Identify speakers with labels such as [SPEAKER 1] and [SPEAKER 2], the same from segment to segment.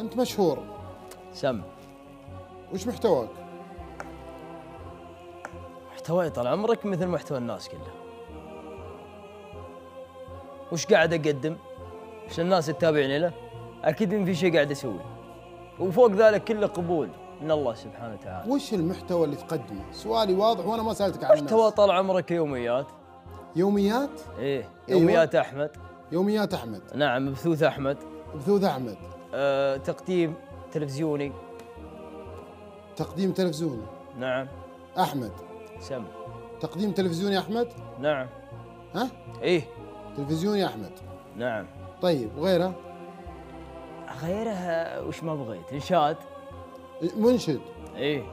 [SPEAKER 1] انت مشهور.
[SPEAKER 2] سم.
[SPEAKER 1] وش محتواك؟
[SPEAKER 2] محتواي طال عمرك مثل محتوى الناس كله. وش قاعد اقدم؟ عشان الناس تتابعني له؟ اكيد ان في شيء قاعد اسويه. وفوق ذلك كله قبول من الله سبحانه وتعالى.
[SPEAKER 1] وش المحتوى اللي تقدمه؟ سؤالي واضح وانا ما سالتك عن
[SPEAKER 2] محتوى طال عمرك يوميات.
[SPEAKER 1] يوميات؟
[SPEAKER 2] ايه يوميات أيوة. احمد.
[SPEAKER 1] يوميات احمد.
[SPEAKER 2] نعم بثوث احمد.
[SPEAKER 1] بثوث احمد.
[SPEAKER 2] تقديم تلفزيوني.
[SPEAKER 1] تقديم تلفزيوني.
[SPEAKER 2] نعم.
[SPEAKER 1] احمد.
[SPEAKER 2] سم.
[SPEAKER 1] تقديم تلفزيوني احمد؟
[SPEAKER 2] نعم.
[SPEAKER 1] ها؟
[SPEAKER 2] ايه.
[SPEAKER 1] تلفزيوني احمد.
[SPEAKER 2] نعم.
[SPEAKER 1] طيب وغيره؟
[SPEAKER 2] غيرها وش ما بغيت؟ انشاد.
[SPEAKER 1] منشد.
[SPEAKER 2] ايه.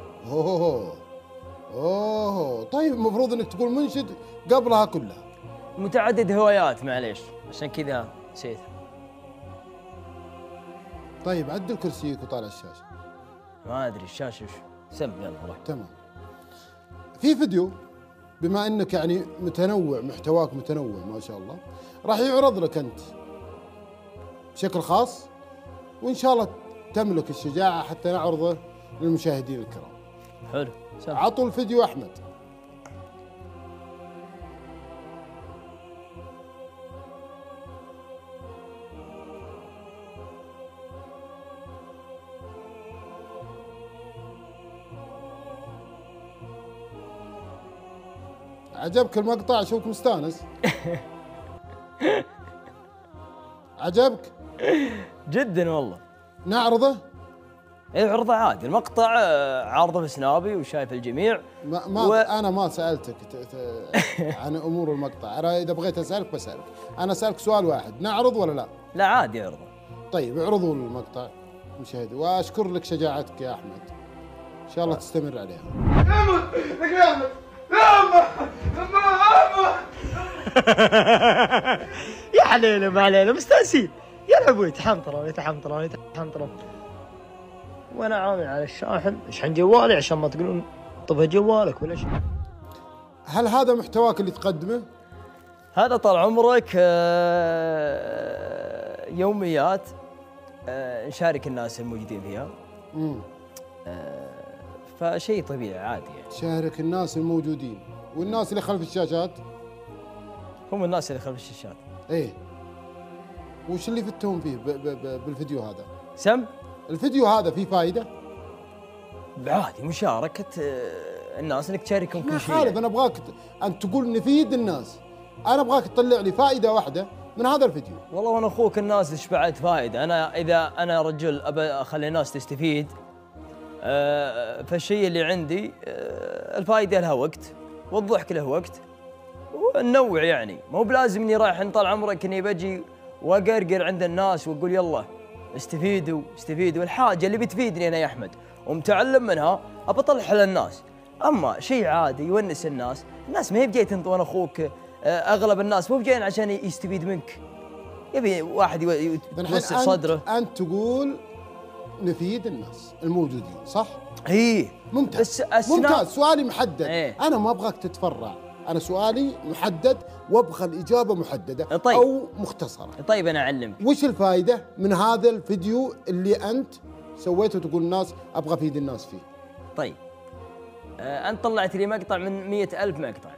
[SPEAKER 1] اوه طيب المفروض انك تقول منشد قبلها كلها.
[SPEAKER 2] متعدد هوايات معليش عشان كذا نسيتها.
[SPEAKER 1] طيب عدل كرسيك وطالع الشاشه.
[SPEAKER 2] ما ادري الشاشه وش. سم يلا روح.
[SPEAKER 1] تمام. في فيديو بما انك يعني متنوع، محتواك متنوع ما شاء الله، راح يعرض لك انت بشكل خاص، وان شاء الله تملك الشجاعه حتى نعرضه للمشاهدين الكرام.
[SPEAKER 2] حلو. سم.
[SPEAKER 1] عطوا الفيديو احمد. عجبك المقطع؟ اشوفك مستانس. عجبك؟
[SPEAKER 2] جدا والله.
[SPEAKER 1] نعرضه؟
[SPEAKER 2] ايه عرضه عادي، المقطع عارضه في سنابي وشايف الجميع.
[SPEAKER 1] انا ما سالتك عن امور المقطع، انا اذا بغيت اسالك بسالك، انا اسالك سؤال واحد، نعرض ولا لا؟
[SPEAKER 2] لا عادي عرضه.
[SPEAKER 1] طيب اعرضوا المقطع مشاهدي، واشكر لك شجاعتك يا احمد، ان شاء الله تستمر عليها.
[SPEAKER 2] يا حليله ما علينا مستانسين، يلعبوا يتحنطرون. وانا عامل على الشاحن اشحن جوالي عشان ما تقولون طفى جوالك ولا شيء.
[SPEAKER 1] هل هذا محتواك اللي تقدمه؟
[SPEAKER 2] هذا طال عمرك يوميات نشارك الناس الموجودين فيها. فشيء طبيعي عادي يعني.
[SPEAKER 1] شارك الناس الموجودين، والناس اللي خلف الشاشات
[SPEAKER 2] هم الناس اللي خلف الشاشات.
[SPEAKER 1] ايه. وش اللي فتهم فيه بالفيديو هذا؟
[SPEAKER 2] سم؟
[SPEAKER 1] الفيديو هذا فيه فائدة؟
[SPEAKER 2] عادي مشاركة الناس انك تشاركهم كل شيء.
[SPEAKER 1] خالد انا ابغاك انت تقول نفيد الناس، انا ابغاك تطلع لي فائدة واحدة من هذا الفيديو.
[SPEAKER 2] والله وانا اخوك الناس ايش بعد فائدة؟ اذا انا رجل ابى اخلي الناس تستفيد، فالشيء اللي عندي الفائدة لها وقت والضحك له وقت وننوع يعني، مو بلازم اني رايح طال عمرك اني بجي واقرقر عند الناس واقول يلا استفيدوا. الحاجة اللي بتفيدني انا يا احمد ومتعلم منها ابى اطلعها للنس. اما شيء عادي يونس الناس ما هي بجاي وانا اخوك، اغلب الناس مو بجايين عشان يستفيد منك، يبي واحد يوسع صدره.
[SPEAKER 1] انت تقول نفيد الناس الموجودين صح؟
[SPEAKER 2] ايه
[SPEAKER 1] ممتاز. ممتاز. سؤالي محدد. انا ما ابغاك تتفرع، انا سؤالي محدد وابغى الاجابه محدده.
[SPEAKER 2] طيب.
[SPEAKER 1] او مختصره.
[SPEAKER 2] طيب انا اعلمك
[SPEAKER 1] وش الفائده من هذا الفيديو اللي انت سويته تقول الناس ابغى افيد الناس فيه؟
[SPEAKER 2] طيب انت طلعت لي مقطع من 100,000 مقطع،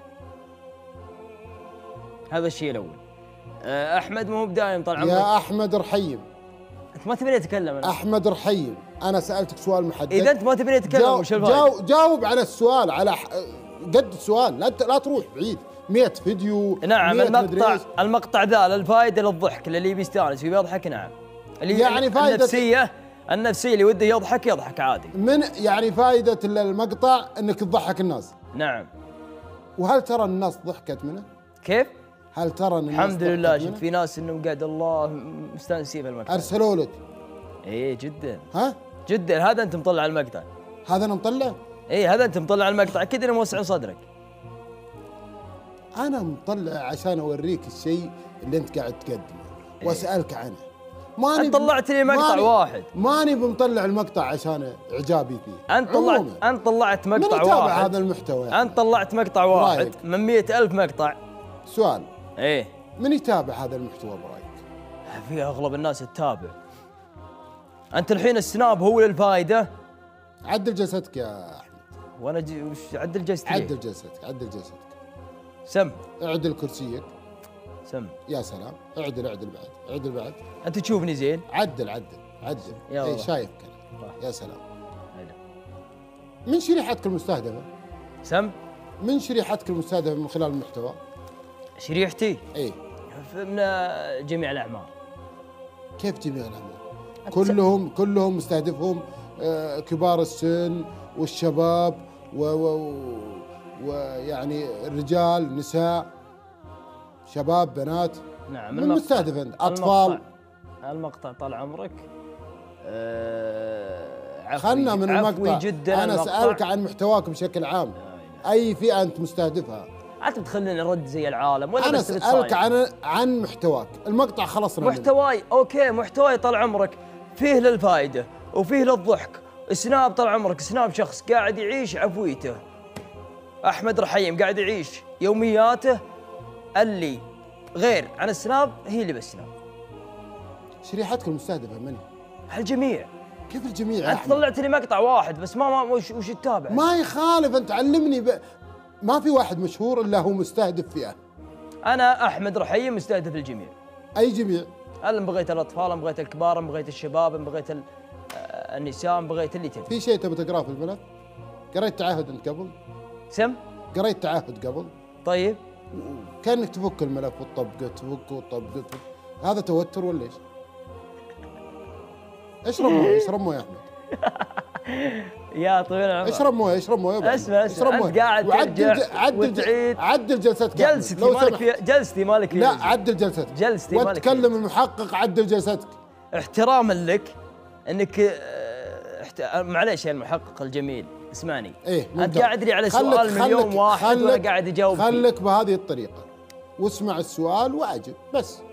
[SPEAKER 2] هذا الشيء الاول. احمد مو بدايم طال عمرك.
[SPEAKER 1] يا احمد رحيم،
[SPEAKER 2] انت ما تبيني اتكلم أنا.
[SPEAKER 1] احمد رحيم انا سالتك سؤال محدد.
[SPEAKER 2] اذا انت ما تبيني اتكلم وش الفائده؟
[SPEAKER 1] جاوب على السؤال، على قد السؤال، لا تروح بعيد. 100 فيديو.
[SPEAKER 2] نعم. المقطع ذا الفائده للضحك، اللي يبي يستانس ويبي يضحك. نعم. اللي
[SPEAKER 1] يعني فائده
[SPEAKER 2] النفسيه اللي وده يضحك عادي.
[SPEAKER 1] من يعني فائده المقطع انك تضحك الناس.
[SPEAKER 2] نعم.
[SPEAKER 1] وهل ترى الناس ضحكت منه؟
[SPEAKER 2] كيف؟
[SPEAKER 1] هل ترى ان الناس
[SPEAKER 2] الحمد لله شفت في ناس انهم قاعد الله مستانسين بالمقطع.
[SPEAKER 1] ارسلوا لك؟
[SPEAKER 2] ايه جدا.
[SPEAKER 1] ها؟
[SPEAKER 2] جدا. هذا انت مطلع المقطع.
[SPEAKER 1] هذا انا مطلع؟
[SPEAKER 2] ايه هذا انت مطلع المقطع، اكيد انا موسع صدرك.
[SPEAKER 1] انا مطلع عشان اوريك الشيء اللي انت قاعد تقدمه واسالك عنه.
[SPEAKER 2] انت طلعت لي مقطع واحد.
[SPEAKER 1] ماني بمطلع المقطع عشان اعجابي فيه.
[SPEAKER 2] انت طلعت مقطع
[SPEAKER 1] من يتابع هذا المحتوى يعني؟
[SPEAKER 2] انت طلعت مقطع واحد من 100,000 مقطع.
[SPEAKER 1] سؤال.
[SPEAKER 2] ايه
[SPEAKER 1] من يتابع هذا المحتوى برايك؟
[SPEAKER 2] في اغلب الناس تتابع. انت الحين السناب هو للفائده.
[SPEAKER 1] عدل جلستك يا احمد.
[SPEAKER 2] وانا وش عدل جلستي؟
[SPEAKER 1] عدل جلستك، عدل جلستك.
[SPEAKER 2] سم.
[SPEAKER 1] اعدل كرسيك.
[SPEAKER 2] سم.
[SPEAKER 1] يا سلام، اعدل بعد، اعدل بعد.
[SPEAKER 2] انت تشوفني زين؟
[SPEAKER 1] عدل.
[SPEAKER 2] يا
[SPEAKER 1] اي
[SPEAKER 2] الله.
[SPEAKER 1] شايفك أنا. يا سلام. من شريحتك المستهدفة؟
[SPEAKER 2] سم.
[SPEAKER 1] من شريحتك المستهدفة من خلال المحتوى؟
[SPEAKER 2] شريحتي؟
[SPEAKER 1] اي.
[SPEAKER 2] من جميع الاعمار.
[SPEAKER 1] كيف جميع الأعمار؟ كلهم مستهدفهم كبار السن والشباب ويعني الرجال، نساء، شباب، بنات.
[SPEAKER 2] نعم.
[SPEAKER 1] من مستهدف انت؟ اطفال.
[SPEAKER 2] المقطع طال عمرك.
[SPEAKER 1] خلنا من المقطع.
[SPEAKER 2] جدا.
[SPEAKER 1] انا اسالك عن محتواك بشكل عام. اي فئه انت مستهدفها؟
[SPEAKER 2] انت بتخليني نرد زي العالم ولا
[SPEAKER 1] انا
[SPEAKER 2] بس
[SPEAKER 1] اسالك عن محتواك. المقطع خلصنا
[SPEAKER 2] محتواي اوكي. محتواي طال عمرك فيه للفائده وفيه للضحك. سناب طال عمرك سناب شخص قاعد يعيش عفويته. احمد رحيم قاعد يعيش يومياته اللي غير عن السناب هي اللي بالسناب.
[SPEAKER 1] شريحتك المستهدفه من؟
[SPEAKER 2] الجميع.
[SPEAKER 1] كيف الجميع؟
[SPEAKER 2] انت طلعت لي مقطع واحد بس ما وش تتابع؟
[SPEAKER 1] ما يخالف، انت علمني ما في واحد مشهور الا هو مستهدف فئه.
[SPEAKER 2] انا احمد رحيم مستهدف الجميع.
[SPEAKER 1] اي جميع؟
[SPEAKER 2] ان بغيت الاطفال، ان بغيت الكبار، ان بغيت الشباب، ان بغيت النساء، ان بغيت اللي تبي.
[SPEAKER 1] في شيء تبي تقراه في الملف؟ قريت تعهد انت قبل؟
[SPEAKER 2] سم؟
[SPEAKER 1] قريت تعهد قبل؟
[SPEAKER 2] طيب.
[SPEAKER 1] كانك تفك الملف وتطبقه، تفك وتطبقه. هذا توتر ولا ايش؟ اشرب مويه، اشرب مويه يا احمد.
[SPEAKER 2] يا طويل العمر.
[SPEAKER 1] اشرب مويه، اشرب مويه.
[SPEAKER 2] اسمع انت قاعد
[SPEAKER 1] وعدل عدل جلستك.
[SPEAKER 2] جلستي مالك فيها. جلستي مالك فيها.
[SPEAKER 1] لا عدل جلستك.
[SPEAKER 2] جلستي مالك.
[SPEAKER 1] وتكلم المحقق. عدل جلستك
[SPEAKER 2] احتراما لك انك معليش يا المحقق الجميل اسمعني.
[SPEAKER 1] ايه
[SPEAKER 2] انت قاعد لي على سؤال مليون واحد وانا قاعد اجاوب
[SPEAKER 1] خلك بهذه الطريقه واسمع السؤال واجب بس.